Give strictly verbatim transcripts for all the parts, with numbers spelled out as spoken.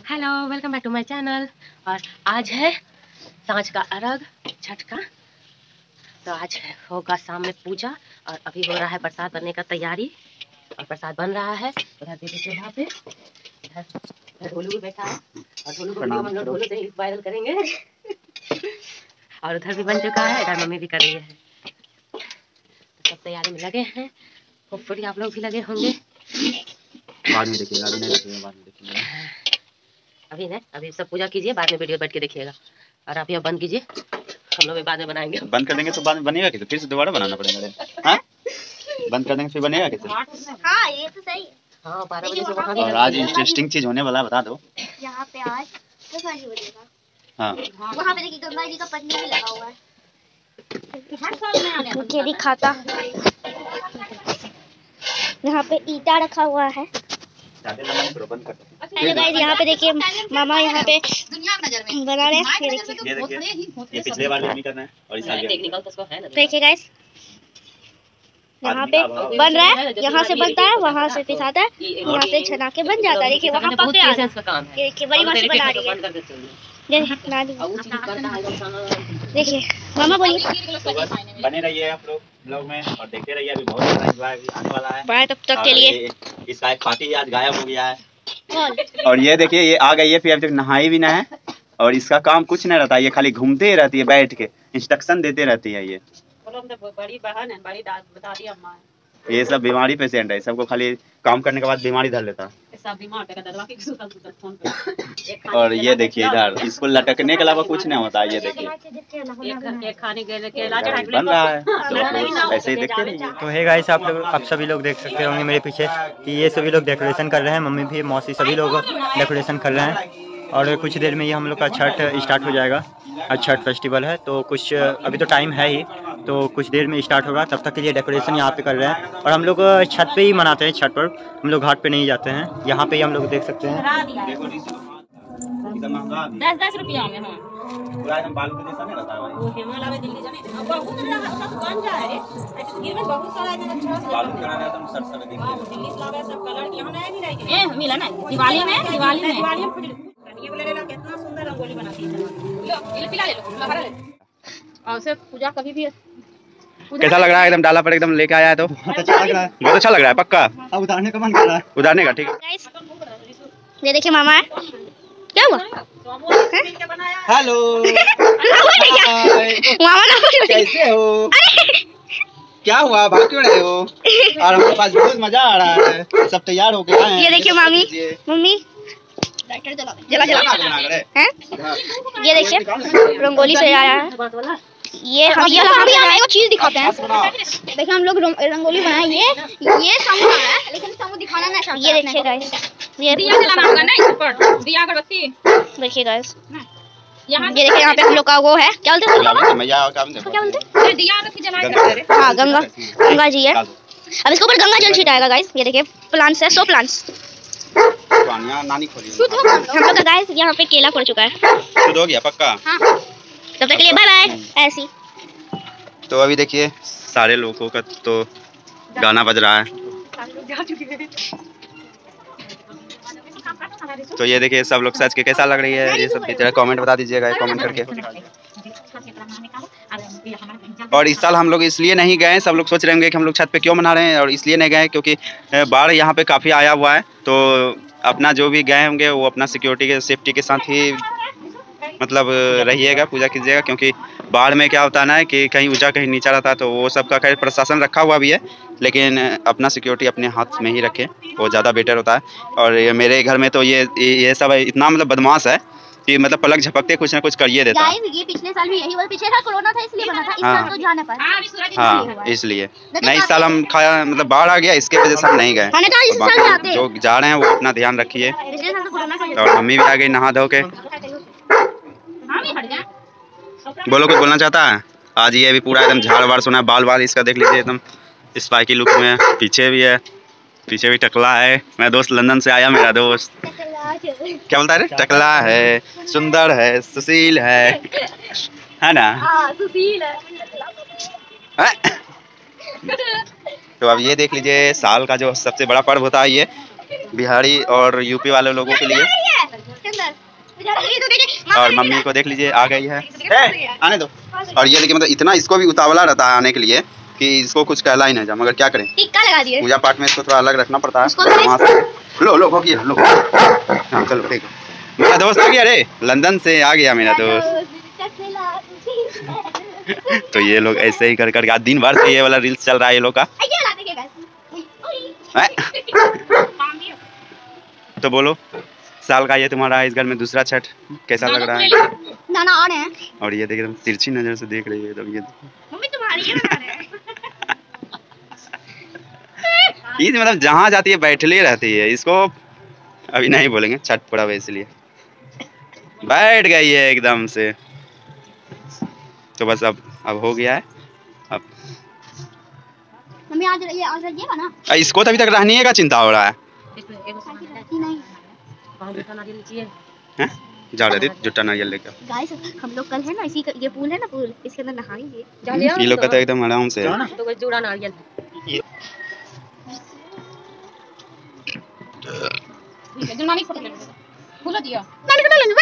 Hello, welcome back to my channel. और आज है सांझ का अर्घ छठ का। तो आज होगा शाम में पूजा और अभी हो रहा है प्रसाद बनने का तैयारी और प्रसाद बन रहा है। उधर दीदी के यहाँ पे इधर ढोलू भी बैठा है और ढोलू को हम लोग ढोलू से वायरल करेंगे। और उधर भी बन चुका है, इधर मम्मी भी कर रही है। तो सब तैयारी में लगे हैं। होपफुली आप लोग भी लगे होंगे। बाद में देखिएगा, अभी नहीं देखिएगा, बाद में देखिएगा। अभी नहीं, अभी सब पूजा कीजिए, बाद में वीडियो बैठ के देखिएगा। और आप यहाँ बंद कीजिए, हम लोग भी बाद में बनाएंगे। बंद कर देंगे तो बाद में बनेगा कैसे? फिर से दोबारा बनाना पड़ेगा। हाँ, बंद कर देंगे फिर बनेगा कैसे? हाँ, ये तो सही है। हाँ, बारह बजे से वहाँ भी। और आज इंटरेस्टिंग चीज होने वाला है, बता दो। यहाँ पे आज गंगा जी बनेगा। हाँ, वहाँ पे देखिए गंगा जी का पन्नी भी लगा हुआ है। ये दिखाता, यहाँ पे ईटा रखा हुआ है। हेलो गाइस, यहाँ पे देखिए मामा यहाँ पे बना रहे हैं। ये देखिए, ये देखिए, ये पिछले बार भी नहीं करना है और इस साल भी। देखिए गाइस, यहाँ पे बन रहा है। यहाँ से बनता है, वहाँ से पिसाता है, यहाँ से छना के बन जाता है। देखिए वहाँ पक गया। ये देखिए बड़ी मस्त बना रही है। देखिए मामा बोलिए। बने रहिए आप लोग ब्लॉग में और देखते रहिए। अभी बहुत सारा एंजॉय आने वाला है। बाय तब तक के लिए। इसका एक पार्टी आज गायब हो गया है। और ये देखिए, ये आ गई है, फिर अभी तक नहाई भी ना है। और इसका काम कुछ नहीं रहता, ये खाली घूमते रहती है, बैठ के इंस्ट्रक्शन देते रहती है। ये बड़ी बहन है, बड़ी दादी अम्मा है। ये सब बीमारी पेशेंट है, सबको खाली काम करने के बाद बीमारी धर लेता है। सब बीमार है, दरवा के सुतल सुतल फोन पे। और ये देखिए इधर इसको लटकने के अलावा कुछ नहीं होता है। ये देखिए एक खाने के केला चढ़ा के बन रहा है, तो ऐसे ही देखते रहिए। तो हे गाइस, आप लोग आप सभी लोग देख सकते होंगे मेरे पीछे कि ये सभी लोग डेकोरेशन कर रहे हैं। मम्मी भी, मौसी, सभी लोग डेकोरेशन कर रहे हैं। और कुछ देर में ये हम लोग का छठ स्टार्ट हो जाएगा। आज छठ फेस्टिवल है, तो कुछ अभी तो टाइम है ही, तो कुछ देर में स्टार्ट होगा। तब तक के लिए डेकोरेशन यहाँ पे कर रहे हैं। और हम लोग छत पे ही मनाते हैं छठ पर, हम लोग घाट पे नहीं जाते हैं। यहाँ पे ही हम लोग देख सकते हैं। दस दस रुपया में। हाँ, पूरा एकदम बालू के जैसा नहीं रहता है वो हिमालय में दिल्ली जाने अब बहुत बड़ा दुकान जा है रे। गिर में बहुत सारा इधर अच्छा से बालू का ना एकदम सर सर दिख रहा है। दिल्ली से लावे सब कलर यहाँ नहीं भी रही ए मिला ना दिवाली में दिवाली में दिवाली में ये बोले ना कितना सुंदर रंगोली बनाती है। लो ये पिला ले लो, लहरा ले। और से पूजा कभी भी कैसा लग रहा है? एकदम डाला पर एकदम लेके आया है तो बहुत अच्छा लग रहा है। बहुत अच्छा लग रहा है, पक्का। अब उतारने का मन कर रहा है। उतारने का, ठीक है। ये देखिए मामा है। क्या हुआ? हेलो मामा ना कैसे हो? क्या हुआ, भाग क्यों रहे हो? और हमारे पास बहुत मजा आ रहा है, सब तैयार हो गए हैं। ये देखिए मामी, मम्मी जला जला हैं? ये देखिए रंगोली से आया है। ये हम ये हम यहाँ एक चीज दिखाते हैं। देखिए हम लोग रंगोली बनाए। ये ये समूह है, लेकिन समूह दिखाना नहीं चाहते। ये देखिए गाइस, ये दिया जलाना होगा ना इस पर, दिया अगरबत्ती। देखिए गाइस, यहाँ ये देखिए यहाँ पे हम लोग का वो है, क्या बोलते हैं मैया क्या बोलते क्या बोलते हैं? दिया अगरबत्ती जलाएंगे। हाँ, गंगा गंगा जी है। अब इसके ऊपर गंगा जल छिटाएगा गाइस। ये देखिए प्लांट्स है, सौ प्लांट्स। नानी खोली हम लोग का गाइस यहाँ पे केला पड़ चुका है। शुरू हो गया, पक्का। हाँ, तब तक के लिए बाय बाय। ऐसी तो अभी देखिए सारे लोगों का तो गाना बज रहा है। तो ये देखिए सब लोग सच के कैसा लग रही है ये सब जरा कमेंट बता दीजिएगा, कमेंट करके। और इस साल हम लोग इसलिए नहीं गए, सब लोग सोच रहे होंगे कि हम लोग छत पे क्यों मना रहे हैं, और इसलिए नहीं गए क्योंकि बाढ़ यहाँ पे काफ़ी आया हुआ है। तो अपना जो भी गए होंगे वो अपना सिक्योरिटी के सेफ्टी के साथ ही मतलब रहिएगा, पूजा कीजिएगा। क्योंकि बाढ़ में क्या होता है ना कि कहीं ऊंचा कहीं नीचा रहता है, तो वो सब का खैर प्रशासन रखा हुआ भी है, लेकिन अपना सिक्योरिटी अपने हाथ में ही रखें, वो ज़्यादा बेटर होता है। और ये मेरे घर में तो ये ये सब इतना मतलब बदमाश है कि मतलब पलक झपकते कुछ ना कुछ करिए देता है। ये पिछले साल भी यही हुआ, पीछे था कोरोना था इसलिए बना था। इस साल तो जाने पर हाँ, इसलिए नहीं, इस साल हम खाया मतलब बाढ़ आ गया, इसके वजह से हम नहीं गए। जो जा रहे हैं वो अपना ध्यान रखिए। और मम्मी भी आ गई नहा धो के। बोलो कुछ बोलना चाहता है? आज ये भी पूरा एकदम झाड़ वाड़ सुना है, बाल बाल इसका देख लीजिए एकदम स्पाइकी लुक में। पीछे भी है, पीछे भी टकला है। मेरा दोस्त लंदन से आया, मेरा दोस्त क्या बोलता है? टकला है, सुंदर है, सुशील है, है ना? सुशील है। तो अब ये देख लीजिए साल का जो सबसे बड़ा पर्व होता है ये बिहारी और यूपी वाले लोगों के लिए और मम्मी को देख लीजिए आ गई है, ए, आने दो। और ये देखिए मतलब इतना इसको भी उतावला रहता है आने के लिए कि इसको कुछ कहला ही नहीं जा, मगर क्या करें, टिक्का लगा दिए। पूजा पाठ में इसको थोड़ा अलग रखना पड़ता है। वहाँ से लो लो होगी लो, हाँ चलो ठीक है। मेरा दोस्त आ गया रे, लंदन से आ गया मेरा दोस्त। तो ये लोग ऐसे ही कर कर आज दिन भर से ये वाला रील्स चल रहा है ये लोग का। तो बोलो साल का ये तुम्हारा इस घर में दूसरा छठ कैसा लग रहा है? नाना आ रहे हैं और ये देख एकदम तिरछी नजर से देख रही है एकदम, ये मम्मी तुम्हारी है बता रहे हैं। ईद मतलब जहाँ जाती है बैठली रहती है, इसको अभी नहीं बोलेंगे छठ पर्व है इसलिए बैठ गई है एकदम से। तो बस अब अब हो गया है अब। मम्मी आज ये आज रहिएगा ना? इसको तो अभी तक रहने का चिंता हो रहा है। नहीं हैं? जाओ रे जुट्टा नारियल लेकर। गाइस हम लोग कल है ना इसी ये पूल है ना पूल, इसके अंदर नहाएंगे। ये लोग कहते हैं एकदम आराम से। तो कोई जुड़ा नारियल नानी फोटो ले लो, फूल दिया नानी फोटो ले लो।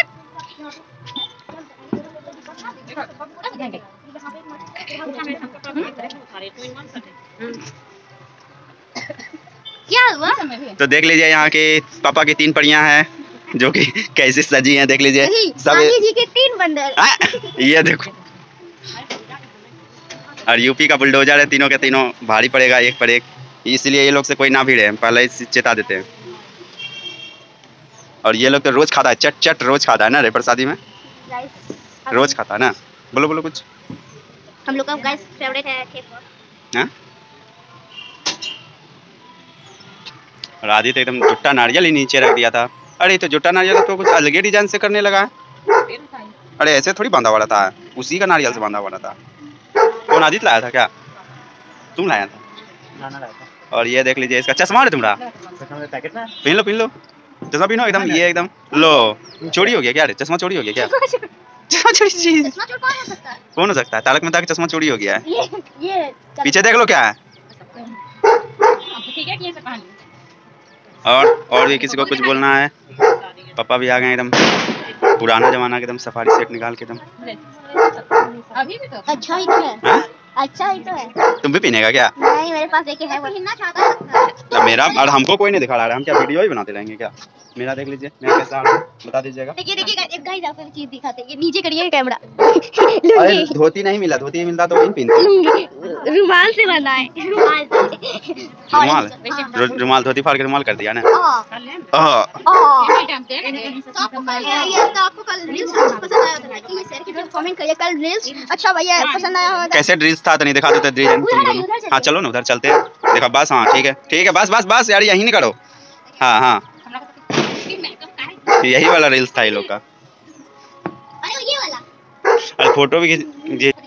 क्या हुआ? तो देख लीजिए यहाँ के पापा की तीन परियां हैं जो कि कैसे सजी हैं, देख लीजिए सब। जी के तीन बंदर आ, ये देखो, और यूपी का बुलडोजर है, तीनों के तीनों भारी पड़ेगा एक पर एक, इसलिए ये लोग से कोई ना भिड़े, पहले ही चेता देते हैं। और ये लोग तो रोज खाता है, चट चट रोज खाता है ना रे प्रसादी में, रोज खाता है ना। बोलो बोलो कुछ। हम लोग का गाइस फेवरेट है हाँ? और आदि तो एकदम जुट्टा नारियल ही नीचे रख दिया था। अरे तो जुट्टा नारियल तो कुछ अलग ही डिजाइन से करने लगा है। अरे ऐसे थोड़ी बांधा वाला था, उसी का नारियल से बांधा वाला था। कौन आदित्य लाया था क्या? तुम लाया था? नाना लाया था। और ये देख लीजिए इसका चश्मा है तुम्हारा, पैकेट में पहन लो पहन लो चश्मा पहनो एकदम। ये एकदम लो चोरी हो गया क्या रे? चश्मा चोरी हो गया क्या? चश्मा चोरी चीज कौन हो सकता है? तारक मेहता का चश्मा चोरी हो गया है। ये ये पीछे देख लो क्या है। ठीक है कि ऐसे और और भी किसी को कुछ बोलना है? पापा भी आ गए एकदम पुराना जमाना के एकदम सफारी सेट निकाल के एकदम। अभी भी तो अच्छा ही तो है। हाँ? अच्छा ही तो है। तुम भी पहनेगा क्या? नहीं मेरे पास एक है वो पहनना चाहता है। तो मेरा और हमको कोई नहीं दिखा रहा है, हम क्या वीडियो ही बनाते रहेंगे क्या? मेरा देख लीजिए मेरा कैसा आ रहा है बता दीजिएगा। देखिए देखिए एक गाइस आपको एक चीज दिखाते हैं, ये नीचे करिए कैमरा। अरे धोती नहीं मिला, धोती मिलता तो वही पहनते। रुमाल से बना है, रुमाल से। रुमाल रु- रुमाल धोती फाड़ के रुमाल कर दिया ना। हाँ हाँ। हाँ तो आपको कल ये तो आपको कल रील्स पसंद आया होगा, लाइक कीजिए शेयर कीजिए कमेंट करिए। कल रील्स अच्छा भैया पसंद आया होगा। कैसे ड्रिल्स था तो नहीं दिखा देते ड्रिल तुम दोनों। हाँ चलो ना उधर चलते हैं। देखा बस, हाँ ठीक है ठीक है बस बस बस यार यही नहीं करो। हाँ हाँ यही वाला रील्स था ये लोग का। अरे ये वाला अरे फोटो भी खींच- ये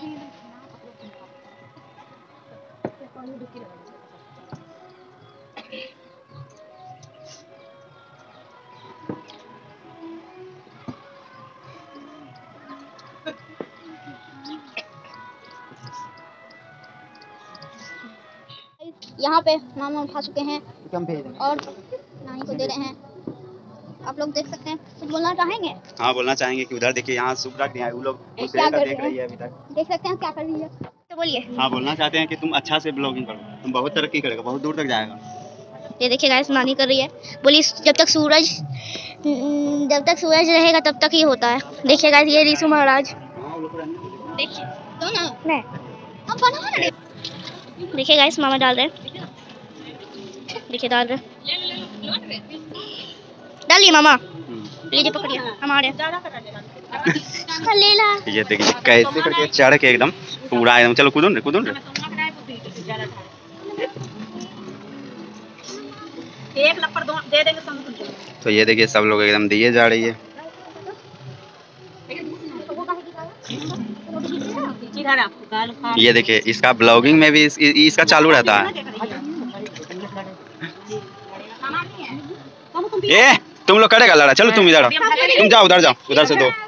यहाँ पे मामा उठा चुके हैं और नानी को दे रहे हैं। आप लोग देख सकते हैं, कुछ बोलना चाहेंगे? हाँ बोलना चाहेंगे कि उधर देखिए यहाँ सूप रख दिया है, वो लोग उस क्या एरिया कर देख रहे रही है अभी तक। देख सकते हैं क्या कर रही है, तो बोलिए। हाँ बोलना चाहते हैं कि तुम अच्छा से ब्लॉगिंग करो, तुम बहुत तरक्की करेगा, बहुत दूर तक जाएगा। ये देखिए गाइस नानी कर रही है, बोली जब तक सूरज जब तक सूरज रहेगा तब तक ही होता है। देखिए गाइस ये ऋषु महाराज, देखिए तो ना नहीं अब बना रहे। देखिए गाइस मामा डाल रहे हैं, देखिए डाल रहे डालिए मामा, लीजिए पकड़िए हमारे ले ला। ये देखिए कैसे करके चढ़ के एकदम पूरा एकदम। चलो कूदो रे कूदो रे। एक लपड़ दो दे देंगे सब। तो ये देखिए सब लोग एकदम दिए जा रही है। ये देखिए इसका ब्लॉगिंग में भी इस, इसका चालू रहता है। ए तुम लोग करेगा लड़ा, चलो तुम इधर आओ, तुम जाओ उधर जाओ, उधर से दो।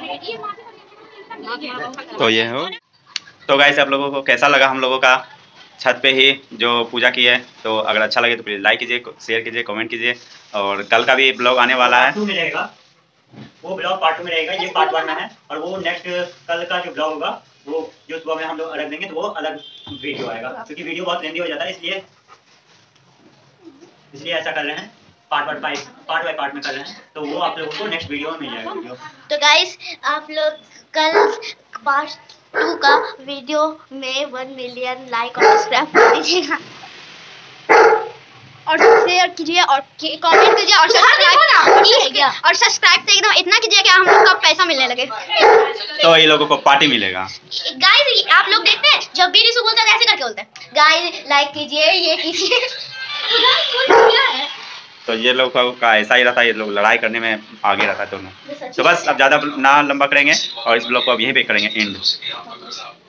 तो ये हो। तो गाइस आप लोगों को कैसा लगा हम लोगों का छत पे ही जो पूजा की है? तो अगर अच्छा लगे तो प्लीज़ लाइक कीजिए, शेयर कीजिए, कमेंट कीजिए। और कल का भी ब्लॉग आने वाला है, टू मिलेगा, वो ब्लॉग पार्ट टू में रहेगा, ये पार्ट वन में है। और वो नेक्स्ट कल का जो ब्लॉग होगा वो जो सुबह में हम लोग अलग देंगे तो वो अलग वीडियो आएगा, क्योंकि वीडियो बहुत लेंदी हो जाता है, इसलिए इसलिए ऐसा कर रहे हैं, part one part part by part में कर रहे हैं। तो वो आप लोगों को नेक्स्ट वीडियो में मिल जाएगा वीडियो। तो गाइस आप लोग कल पार्ट टू का वीडियो में वन मिलियन लाइक और सब्सक्राइब कर दीजिएगा और शेयर कीजिए और कमेंट कीजिए और सब्सक्राइब और सब्सक्राइब तो एकदम इतना कीजिए कि हम लोग का पैसा मिलने लगे। तो ये लोगों को पार्टी मिलेगा। गाइस आप लोग देखते हैं जब भी रिसु बोलता है ऐसे करके बोलते हैं, गाइस लाइक कीजिए, ये कीजिए। तो ये लोग का ऐसा ही रहता है, ये लोग लड़ाई करने में आगे रहता है दोनों। तो बस अब ज़्यादा ना लंबा करेंगे और इस ब्लॉग को अब यहीं पे करेंगे एंड।